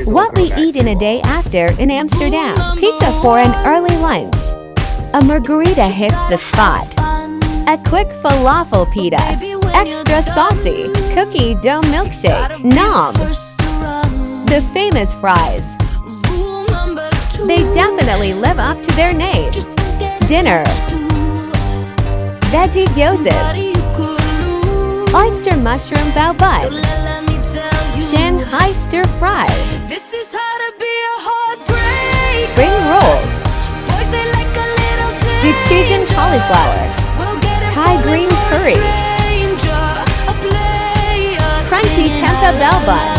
What we eat in a day after in Amsterdam. Pizza for an early lunch. A margarita hits the spot. A quick falafel pita. Extra saucy. Cookie dough milkshake. Nom. The famous fries. They definitely live up to their name. Dinner. Veggie gyozas. Oyster mushroom bao butt. Shanghai stir fry. Spring rolls. Gochujang cauliflower. Thai green curry. Crunchy tempeh bell bun.